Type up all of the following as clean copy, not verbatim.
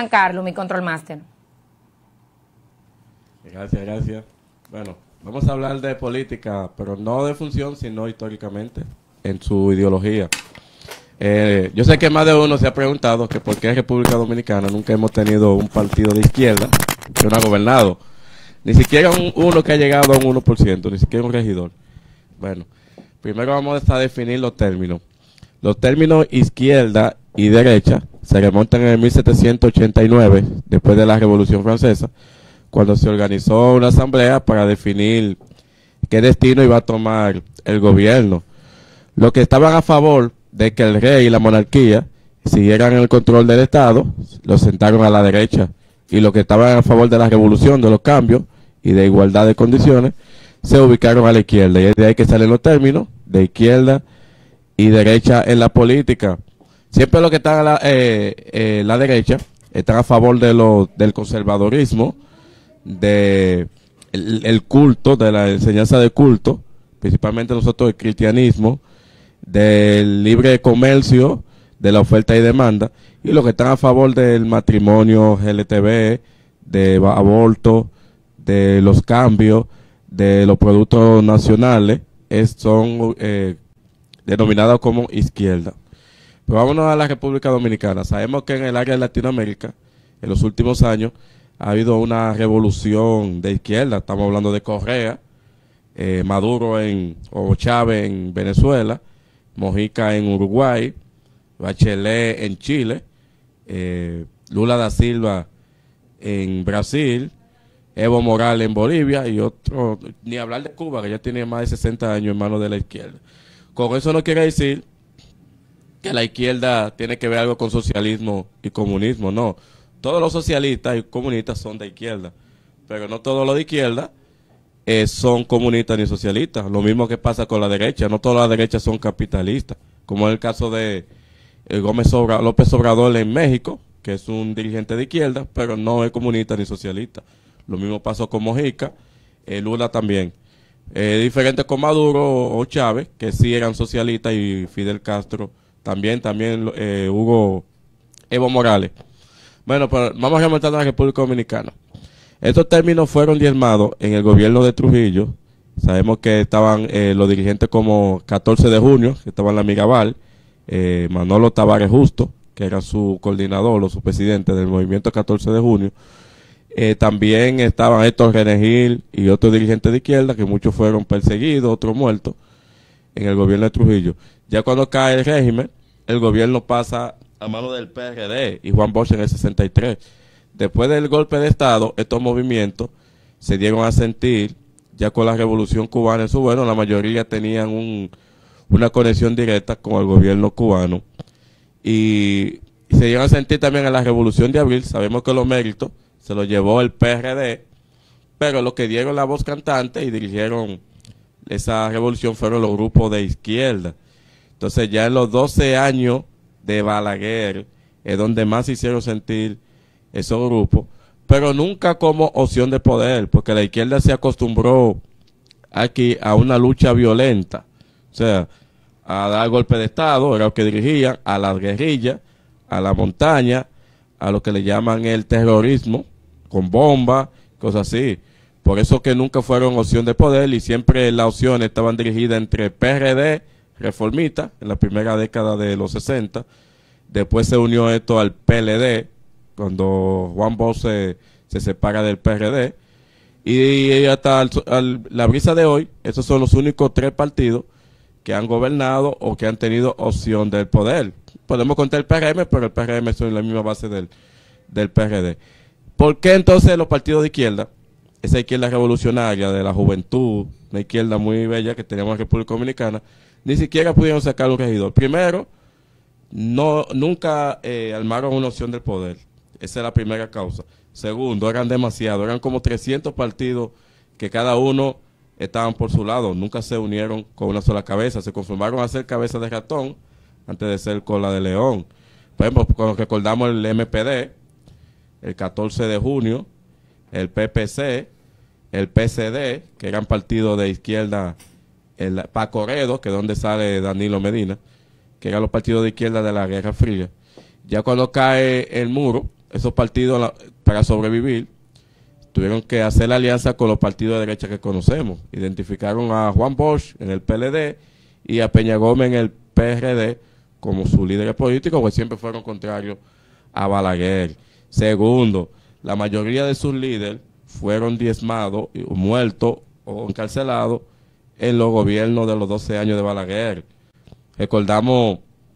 Carlos, mi control master. Gracias, gracias. Bueno, vamos a hablar de política, pero no de función, sino históricamente, en su ideología. Yo sé que más de uno se ha preguntado que por qué en República Dominicana nunca hemos tenido un partido de izquierda que no ha gobernado. Ni siquiera uno que ha llegado a un 1%, ni siquiera un regidor. Bueno, primero vamos a definir los términos. Los términos izquierda y derecha se remontan en el 1789, después de la Revolución Francesa, cuando se organizó una asamblea para definir qué destino iba a tomar el gobierno. Los que estaban a favor de que el rey y la monarquía siguieran el control del Estado, los sentaron a la derecha. Y los que estaban a favor de la revolución, de los cambios y de igualdad de condiciones, se ubicaron a la izquierda. Y es de ahí que salen los términos de izquierda y derecha en la política. Siempre los que están a la derecha están a favor de del conservadorismo, de el culto, de la enseñanza de culto, principalmente nosotros el cristianismo, del libre comercio, de la oferta y demanda, y los que están a favor del matrimonio LGTB, de aborto, de los cambios, de los productos nacionales, son denominados como izquierda. Pero vámonos a la República Dominicana. Sabemos que en el área de Latinoamérica, en los últimos años, ha habido una revolución de izquierda. Estamos hablando de Correa, Maduro o Chávez en Venezuela, Mojica en Uruguay, Bachelet en Chile, Lula da Silva en Brasil, Evo Morales en Bolivia y otro, ni hablar de Cuba, que ya tiene más de 60 años en manos de la izquierda. Con eso no quiere decir que la izquierda tiene que ver algo con socialismo y comunismo, no. Todos los socialistas y comunistas son de izquierda, pero no todos los de izquierda son comunistas ni socialistas. Lo mismo que pasa con la derecha, no todas las derechas son capitalistas, como es el caso de López Obrador en México, que es un dirigente de izquierda, pero no es comunista ni socialista. Lo mismo pasó con Mojica, Lula también. Diferente con Maduro o Chávez, que sí eran socialistas, y Fidel Castro también Evo Morales. Bueno, pues vamos a remontar a la República Dominicana. Estos términos fueron diezmados en el gobierno de Trujillo. Sabemos que estaban los dirigentes como 14 de junio, que estaban en la Mirabal, Manolo Tavares Justo, que era su coordinador o su presidente del movimiento 14 de junio. También estaban Héctor Renegil y otros dirigentes de izquierda, que muchos fueron perseguidos, otros muertos, en el gobierno de Trujillo. Ya cuando cae el régimen, el gobierno pasa a mano del PRD y Juan Bosch en el 63. Después del golpe de Estado, estos movimientos se dieron a sentir, ya con la Revolución Cubana en su bueno, la mayoría tenían una conexión directa con el gobierno cubano. Y se dieron a sentir también en la Revolución de Abril. Sabemos que los méritos se los llevó el PRD, pero los que dieron la voz cantante y dirigieron esa revolución fueron los grupos de izquierda. Entonces ya en los 12 años de Balaguer es donde más se hicieron sentir esos grupos, pero nunca como opción de poder, porque la izquierda se acostumbró aquí a una lucha violenta, o sea, a dar golpe de Estado, era lo que dirigían, a las guerrillas, a la montaña, a lo que le llaman el terrorismo, con bombas, cosas así. Por eso que nunca fueron opción de poder y siempre las opciones estaban dirigidas entre PRD, reformista, en la primera década de los 60, después se unió esto al PLD, cuando Juan Bosch se separa del PRD, y hasta la brisa de hoy, esos son los únicos 3 partidos que han gobernado o que han tenido opción del poder. Podemos contar el PRM, pero el PRM son la misma base del PRD. ¿Por qué entonces los partidos de izquierda, esa izquierda revolucionaria de la juventud, una izquierda muy bella que teníamos en la República Dominicana, ni siquiera pudieron sacar un regidor? Primero, nunca armaron una opción del poder. Esa es la primera causa. Segundo, eran demasiados, eran como 300 partidos que cada uno estaban por su lado, nunca se unieron con una sola cabeza, se conformaron a ser cabeza de ratón antes de ser cola de león. Por ejemplo, cuando recordamos el MPD, el 14 de junio, el PPC, el PCD, que eran partidos de izquierda, el Pacoredo, que es donde sale Danilo Medina, que eran los partidos de izquierda de la Guerra Fría. Ya cuando cae el muro, esos partidos para sobrevivir tuvieron que hacer la alianza con los partidos de derecha que conocemos. Identificaron a Juan Bosch en el PLD y a Peña Gómez en el PRD como sus líderes políticos, porque siempre fueron contrarios a Balaguer. Segundo, la mayoría de sus líderes fueron diezmados, muertos o encarcelados en los gobiernos de los 12 años de Balaguer. Recordamos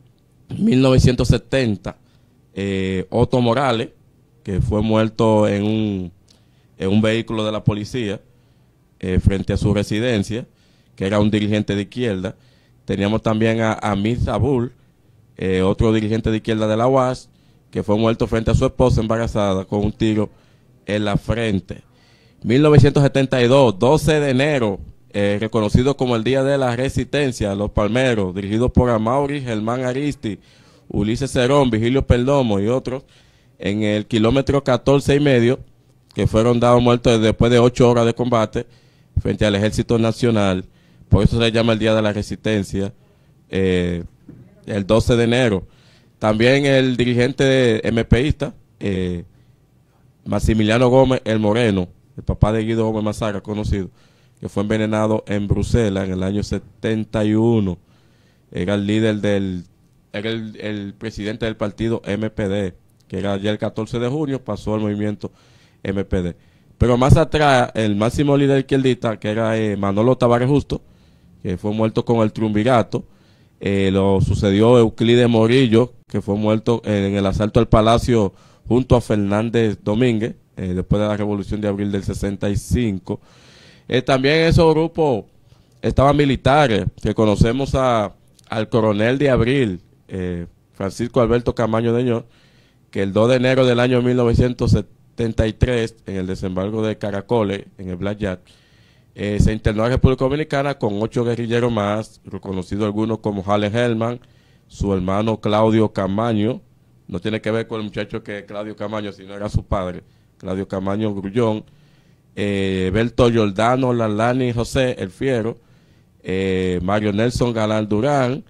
1970, Otto Morales, que fue muerto en un vehículo de la policía frente a su residencia, que era un dirigente de izquierda. Teníamos también a Amir Sabur, otro dirigente de izquierda de la UAS, que fue muerto frente a su esposa embarazada con un tiro en la frente. 1972, 12 de enero, reconocido como el Día de la Resistencia, Los Palmeros, dirigidos por Amaury, Germán Aristi, Ulises Cerón, Vigilio Perdomo y otros, en el kilómetro 14,5, que fueron dados muertos después de 8 horas de combate frente al Ejército Nacional. Por eso se llama el Día de la Resistencia, el 12 de enero. También el dirigente MPista, Maximiliano Gómez el Moreno, el papá de Guido Gómez Mazara, conocido, que fue envenenado en Bruselas en el año 71. Era el líder era el presidente del partido MPD, que era ya el 14 de junio, pasó al movimiento MPD. Pero más atrás, el máximo líder izquierdista, que era Manolo Tavares Justo, que fue muerto con el triunvirato. Lo sucedió Euclides Morillo, que fue muerto en el asalto al Palacio junto a Fernández Domínguez, después de la Revolución de Abril del 65. También en esos grupos estaban militares, que conocemos al coronel de Abril, Francisco Alberto Camaño Deñor, que el 2 de enero del año 1973, en el desembarco de Caracoles, en el Black Jack, se internó a la República Dominicana con 8 guerrilleros más, reconocidos algunos como Halen Hellman, su hermano Claudio Camaño. No tiene que ver con el muchacho que es Claudio Camaño, sino era su padre, Claudio Camaño Grullón, Berto Giordano Lalani José El Fiero, Mario Nelson Galán Durán,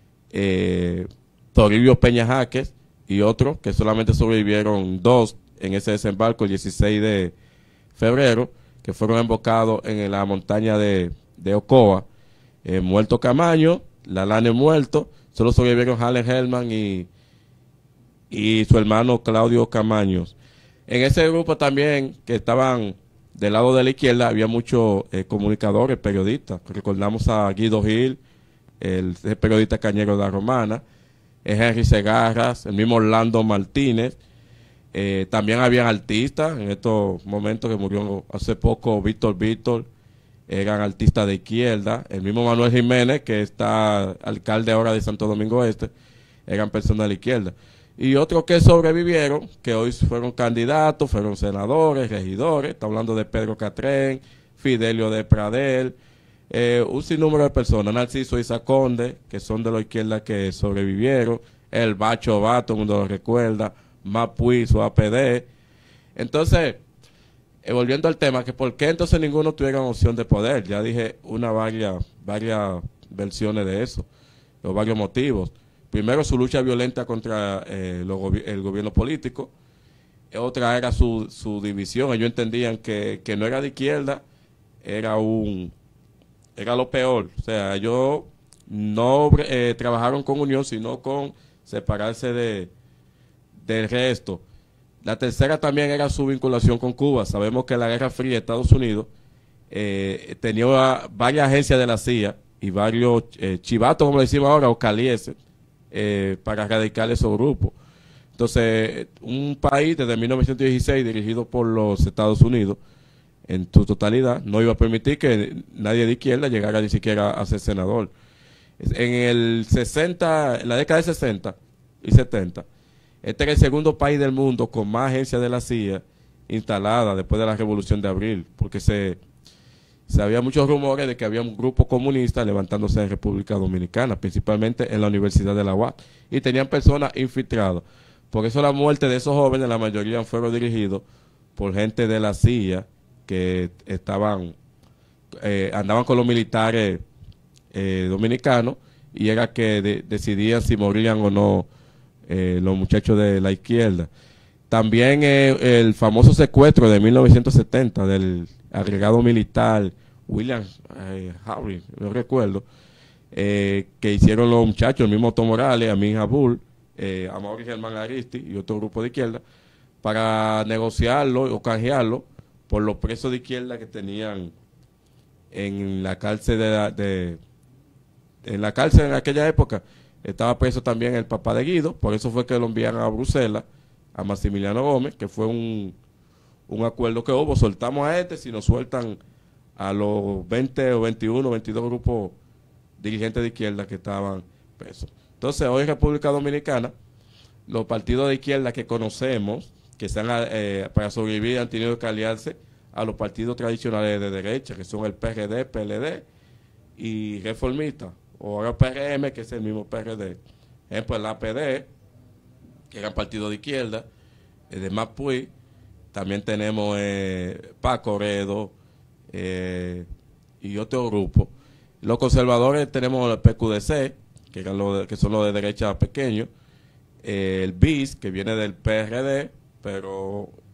Toribio Peña Jaques y otros, que solamente sobrevivieron 2 en ese desembarco el 16 de febrero, que fueron embocados en la montaña de Ocoa. Muerto Camaño, Lalane muerto, solo sobrevivieron Halen Hellman y su hermano Claudio Camaños. En ese grupo también, que estaban del lado de la izquierda, había muchos comunicadores, periodistas. Recordamos a Guido Gil, el periodista cañero de la Romana, Henry Segarras, el mismo Orlando Martínez. También habían artistas en estos momentos, que murió hace poco Víctor, eran artistas de izquierda. El mismo Manuel Jiménez, que está alcalde ahora de Santo Domingo Este, eran personas de la izquierda. Y otros que sobrevivieron, que hoy fueron candidatos, fueron senadores, regidores. Está hablando de Pedro Catrén, Fidelio de Pradel, un sinnúmero de personas, Narciso Isaconde, que son de la izquierda que sobrevivieron, el Bacho Bato, todo el mundo lo recuerda, Mapuí, su APD. Entonces, volviendo al tema, que por qué entonces ninguno tuviera opción de poder. Ya dije varias versiones de eso, los varios motivos. Primero, su lucha violenta contra el gobierno político. Otra era su división. Ellos entendían que no era de izquierda, era lo peor. O sea, ellos no trabajaron con unión, sino con separarse del resto. La tercera también era su vinculación con Cuba. Sabemos que la Guerra Fría de Estados Unidos tenía varias agencias de la CIA y varios chivatos, como le decimos ahora, o calieses, para erradicar esos grupos. Entonces, un país desde 1916 dirigido por los Estados Unidos en su totalidad no iba a permitir que nadie de izquierda llegara ni siquiera a ser senador. En la década de 60 y 70, este era el segundo país del mundo con más agencias de la CIA instaladas después de la Revolución de Abril, porque se había muchos rumores de que había un grupo comunista levantándose en República Dominicana, principalmente en la Universidad de la UAS, y tenían personas infiltradas. Por eso la muerte de esos jóvenes, la mayoría fueron dirigidos por gente de la CIA que andaban con los militares dominicanos, y era que decidían si morían o no los muchachos de la izquierda. También el famoso secuestro de 1970 del agregado militar William Harry, no recuerdo, que hicieron los muchachos, el mismo Otto Morales, Amin Abul, Amaury Germán Aristi y otro grupo de izquierda, para negociarlo o canjearlo por los presos de izquierda que tenían en la cárcel en la cárcel en aquella época. Estaba preso también el papá de Guido, por eso fue que lo enviaron a Bruselas, a Maximiliano Gómez, que fue un acuerdo que hubo. Soltamos a este, si nos sueltan a los 20 o 21, 22 grupos dirigentes de izquierda que estaban presos. Entonces, hoy en República Dominicana, los partidos de izquierda que conocemos, que están para sobrevivir, han tenido que aliarse a los partidos tradicionales de derecha, que son el PRD, PLD y Reformista, o ahora PRM, que es el mismo PRD. Ejemplo, el APD, que eran partidos de izquierda, de Mapuí. También tenemos Paco Redo y otro grupo. Los conservadores tenemos el PQDC, que son los de derecha pequeños, el BIS, que viene del PRD, pero